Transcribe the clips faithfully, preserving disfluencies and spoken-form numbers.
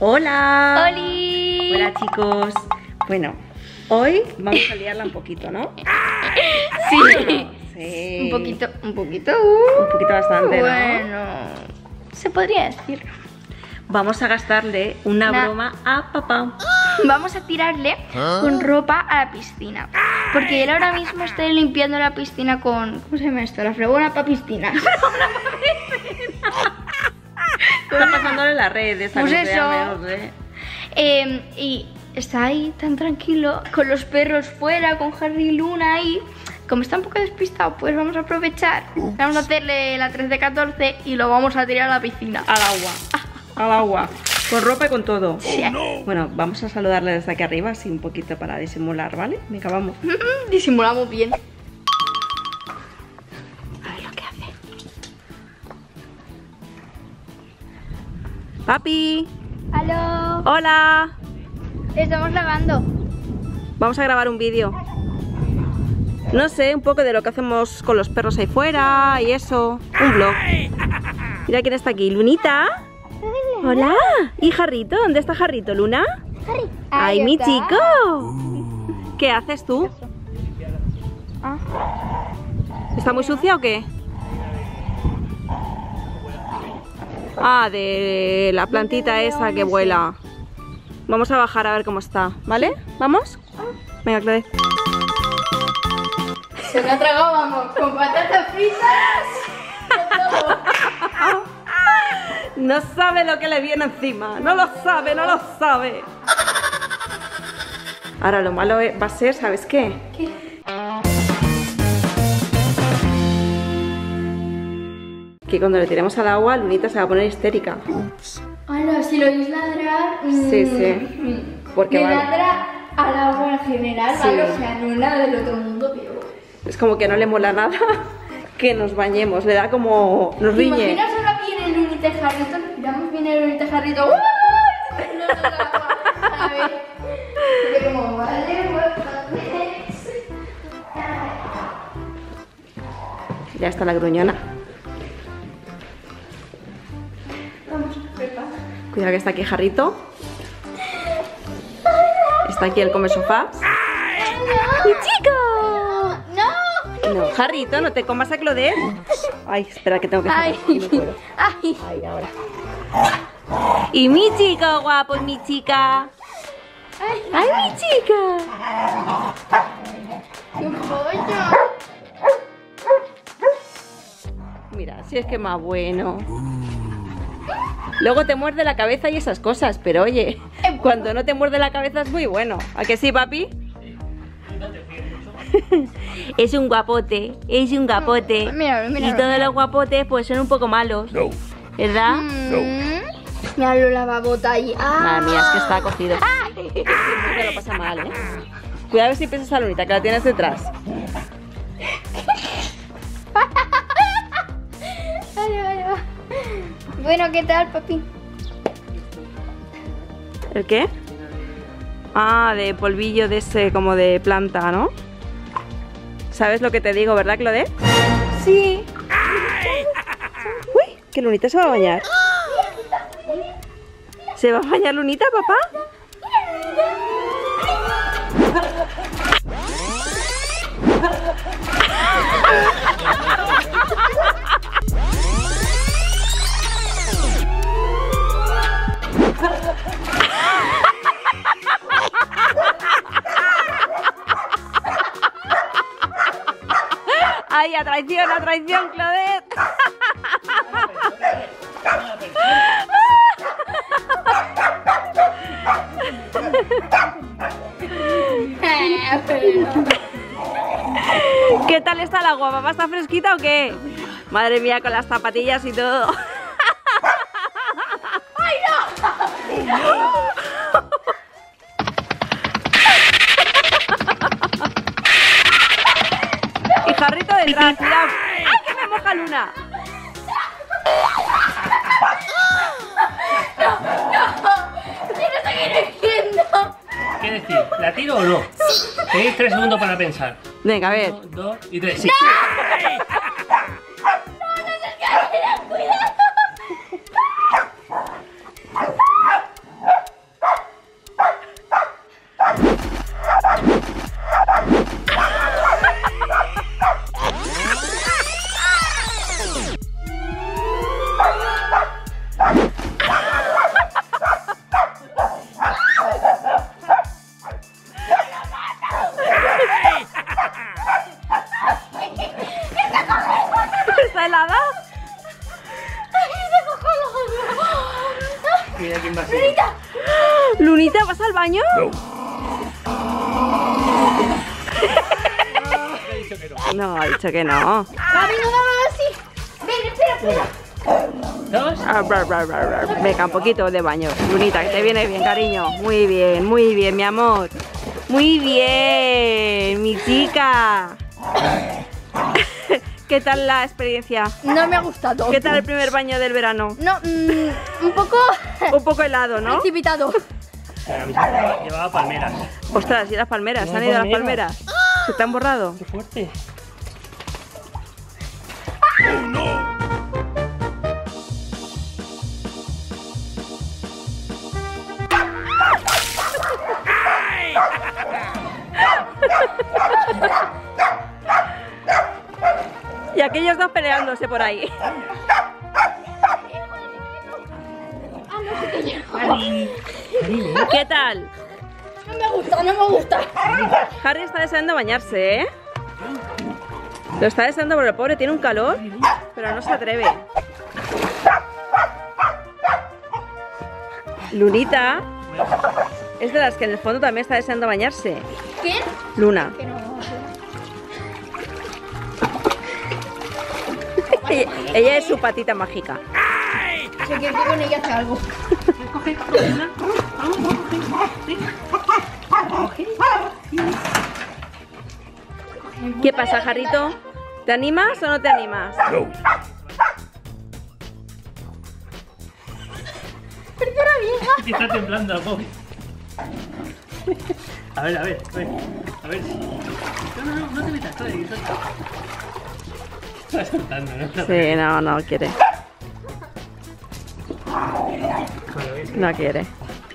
¡Hola! ¡Holi! Hola, chicos. Bueno, hoy vamos a liarla un poquito, ¿no? Sí. Sí. Un poquito, un poquito. Uh, Un poquito bastante, ¿no? Bueno, se podría decir. Vamos a gastarle una Na- broma a papá. Vamos a tirarle con ropa a la piscina. Porque él ahora mismo está limpiando la piscina con... ¿Cómo se llama esto? La fregona para piscina. Está pasándole la red esa Pues que se eso. llama, no sé. Eh, y está ahí tan tranquilo, con los perros fuera, con Harry y Luna ahí. Como está un poco despistado, pues vamos a aprovechar. Vamos a hacerle la trece catorce y lo vamos a tirar a la piscina. Al agua. Al agua. Con ropa y con todo. Sí. Bueno, vamos a saludarle desde aquí arriba, así un poquito para disimular, ¿vale? Venga, vamos. Disimulamos bien. A ver lo que hace. Papi. ¡Aló! Hola. Estamos grabando. Vamos a grabar un vídeo. No sé, un poco de lo que hacemos con los perros ahí fuera y eso. Un vlog. Mira quién está aquí. Lunita. Hola. ¿Y Jarrito? ¿Dónde está Jarrito, Luna? Harry. ¡Ay, mi chico! ¿Qué haces tú? Ah. ¿Está muy sucia o qué? Ah, de la plantita esa que vuela. Vamos a bajar a ver cómo está, ¿vale? ¿Vamos? Venga, Claude. Se me ha tragado, vamos, con patatas fritas. Con todo. No sabe lo que le viene encima. No lo sabe, no lo sabe. Ahora lo malo va a ser, ¿sabes qué? ¿Qué? Que cuando le tiremos al agua, Lunita se va a poner histérica. Bueno, si lo oís ladrar... mm, Sí, sí. mm, Porque le vale. ladra al agua en general, Sí. ¿vale? O sea, no es nada del otro mundo, pero... Es como que no le mola nada que nos bañemos. Le da como... Nos ¿Te riñe. imaginas ahora viene el Lunita y Jarrito? Miramos, viene el Lunita y Jarrito. ¡Uh! No, no, no, no. A ver. Porque como vale, bueno, Ya está la gruñona. vamos a preparar. Cuidado que está aquí Jarrito. Está aquí el come sofás. ¡Mi chico! ¡No! No, Jarrito, no te comas a Claudette. Ay, espera que tengo que Ay, sacar, no puedo. ay. Ay, ahora. Y mi chico guapo, mi chica. Ay, mi chica. ¡Qué pollo! Mira, si es que más bueno. Luego te muerde la cabeza y esas cosas, pero oye, cuando no te muerde la cabeza es muy bueno. ¿A que sí, papi? Es un guapote, es un guapote. Míralo, míralo. Y todos los guapotes pues son un poco malos. ¿Verdad? Mm. Míralo la babota ahí. ¡Ah! Madre mía, es que está cogido. Siempre lo pasa mal, ¿eh? Cuidado a ver si pisas a Lunita, que la tienes detrás. Vale, vale, va. Bueno, ¿qué tal, papi? ¿El qué? Ah, de polvillo de ese, como de planta, ¿no? ¿Sabes lo que te digo, verdad, Claudette? Sí. Uy, que Lunita se va a bañar. ¿Se va a bañar Lunita, papá? ¡Ay, a traición, a traición, Claudette! ¿Qué tal está el agua, papá? ¿Está fresquita o qué? Madre mía, con las zapatillas y todo. ¡Ay, no! Y Jarrito detrás, cuidado. ¡Ay, que me moja Luna! ¡Quiero seguir viendo! ¿Qué decir? ¿La tiro o no? Tenéis tres segundos para pensar. Venga, a ver. Uno, dos y tres. Sí. ¡Cuidado! baño? No. No, ha dicho que no. Gaby, no da así. Ven, espera, espera. Dos. Ah, bra, bra, bra, bra. Venga, un poquito de baño. Lunita, que te viene bien, cariño. Muy bien, muy bien, mi amor. Muy bien, mi chica. ¿Qué tal la experiencia? No me ha gustado. ¿Qué tal el primer baño del verano? No, mmm, un poco Un poco helado, ¿no? precipitado. La camiseta llevaba palmeras. Ostras, ¿y las palmeras? ¿Se han ido las palmeras? ¿Se te han borrado? Qué fuerte. Y aquellos dos peleándose por ahí. ¿Qué tal? No me gusta, no me gusta. Harry está deseando bañarse, ¿eh? Lo está deseando porque el pobre tiene un calor, pero no se atreve. Lunita es de las que en el fondo también está deseando bañarse. ¿Quién? Luna. Que no. Ella, ella es su patita mágica. Se quiere que con ella hace algo. ¿Qué pasa, Jarrito? ¿Te animas o no te animas? No. Perdona, vieja. Que está temblando el pobre. A ver, a ver, a ver. A ver. No, no, no, no te metas, estoy, suelta. Está soltando, ¿no? Sí, no, no quiere. No quiere.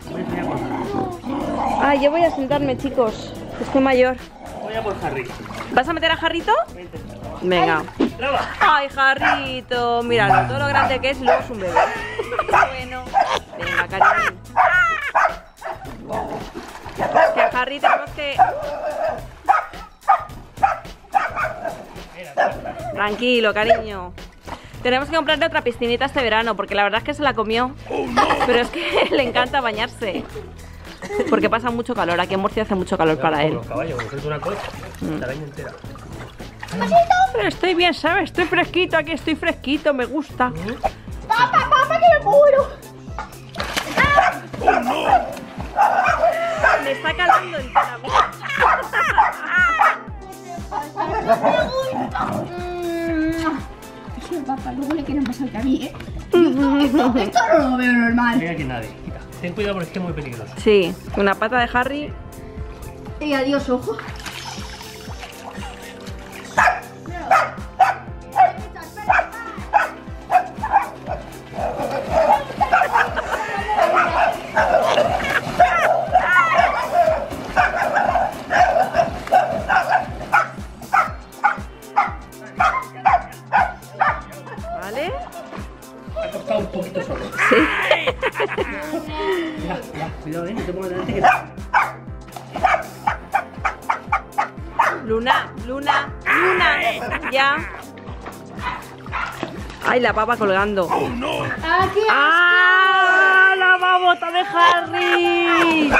Ay, yo voy a sentarme, chicos. Estoy mayor. Voy a por Harry. ¿Vas a meter a Jarrito? Voy a intentar. Venga. ¡Traba! Ay, Jarrito, míralo, todo lo grande que es y luego es un bebé. Bueno, venga, cariño. Que a Harry tenemos que... Tranquilo, cariño. Tenemos que comprarle otra piscinita este verano porque la verdad es que se la comió. Pero es que le encanta bañarse. Porque pasa mucho calor, aquí en Murcia hace mucho calor para él. Los caballos, como suelto una cosa, la araña entera. Pero estoy bien, ¿sabes? Estoy fresquito, aquí estoy fresquito, me gusta. Papá, papá, que me muero. Me está calando entera. Sí, papá, luego le quieren pasar a mí, ¿eh? Esto, esto no lo veo normal. Mira que nadie. Quita. Ten cuidado porque es que es muy peligroso. Sí, una pata de Harry. Y adiós, ojo. ¿Vale? Ha costado un poquito solo. Sí. Ya, ya, cuidado, eh, no te pongas delante que... Luna, Luna, Luna. Ya. Ay, la papa colgando. ¡Ah, qué ¡Ah! ¡La babota de Harry!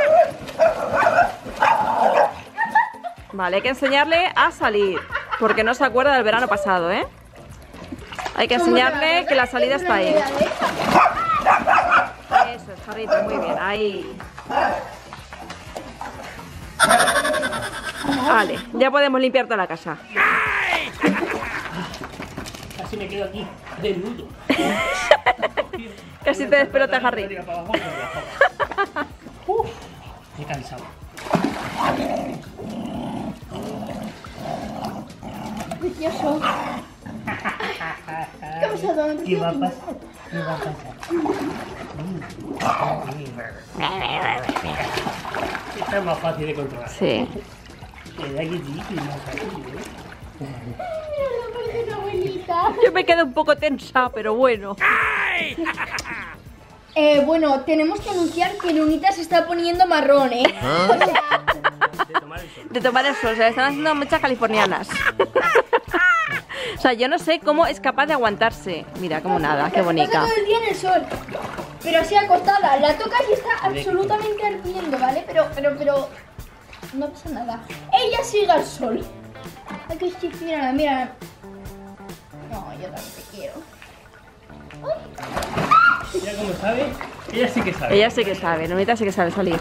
Vale, hay que enseñarle a salir. Porque no se acuerda del verano pasado, ¿eh? Hay que enseñarle que la salida está ahí. Eso es, Jarrito, muy bien. Ahí. Vale, ya podemos limpiar toda la casa. Casi me quedo aquí, desnudo. Casi te despelota, Harry. Uf, me he cansado. precioso! ¿Qué ha pasado? ¿Qué va a pasar? ¿Qué va a pasar? Esta es más fácil de controlar. Sí. ¿Verdad que sí? Que es más fácil, ¿eh? Yo me quedo un poco tensa, pero bueno. Eh, bueno, tenemos que anunciar que Lunita se está poniendo marrón, ¿eh? O sea, De tomar el sol. De tomar el sol, se le están haciendo muchas californianas. O sea, yo no sé cómo es capaz de aguantarse. Mira, como nada, qué bonita. pasa todo el día en el sol. pero así acostada. La tocas y está absolutamente ardiendo, ¿vale? Pero, pero, pero... no pasa nada. Ella sigue al sol. Aquí sí, mira, mira. No, yo también te quiero. Mira cómo sabe. Ella sí que sabe. Ella sí que sabe, Lunita sí que sabe salir.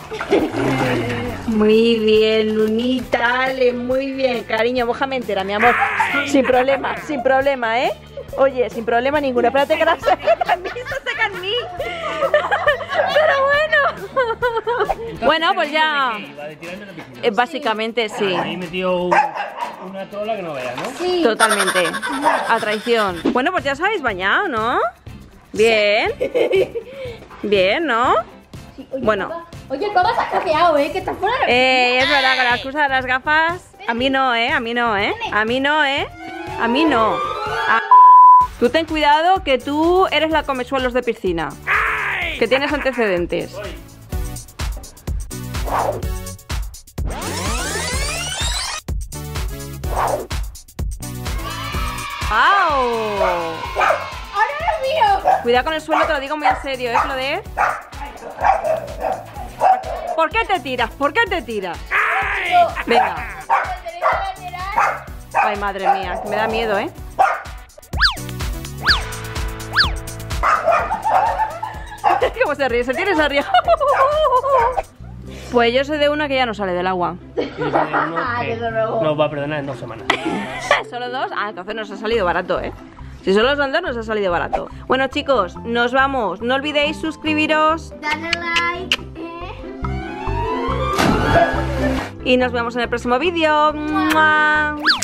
Muy bien, Lunita, Ale, muy bien. Cariño, mójame entera, mi amor. Sin problema, sin problema, ¿eh? Oye, sin problema ninguno. Espérate que la seca en mí, se seca en mí. Pero bueno. Entonces, Bueno, pues ya. ¿de qué iba? ¿De tirarme a la piscina? Eh, Básicamente sí. Ahí metió un- una trola que no veas, ¿no? Sí. Totalmente. A traición. Bueno, pues ya os habéis bañado, ¿no? Bien. Bien, ¿no? Sí, oye, Bueno. papá, oye, el papá se ha capeado, ¿eh? Que está fuera de la Eh, es verdad que la excusa de las gafas. A mí no, ¿eh? A mí no, ¿eh? A mí no, ¿eh? A mí no. A- Tú ten cuidado que tú eres la comesuelos de piscina. Que tienes antecedentes. ¡Au! ¡Ahora lo mío! Cuidado con el suelo, te lo digo muy en serio, ¿eh, Claudette? ¿Por qué te tiras? ¿Por qué te tiras? Venga. Ay, madre mía, que me da miedo, ¿eh? ¿Cómo se ríe? ¿Se tiene esa ríe? Pues yo soy de una que ya no sale del agua. Y yo soy de uno que desde luego. nos va a perdonar en dos semanas. ¿Solo dos? Ah, entonces nos ha salido barato, ¿eh? Si solo son dos, nos ha salido barato. Bueno, chicos, nos vamos. No olvidéis suscribiros Dale like, ¿eh? y nos vemos en el próximo vídeo. ¡Mua!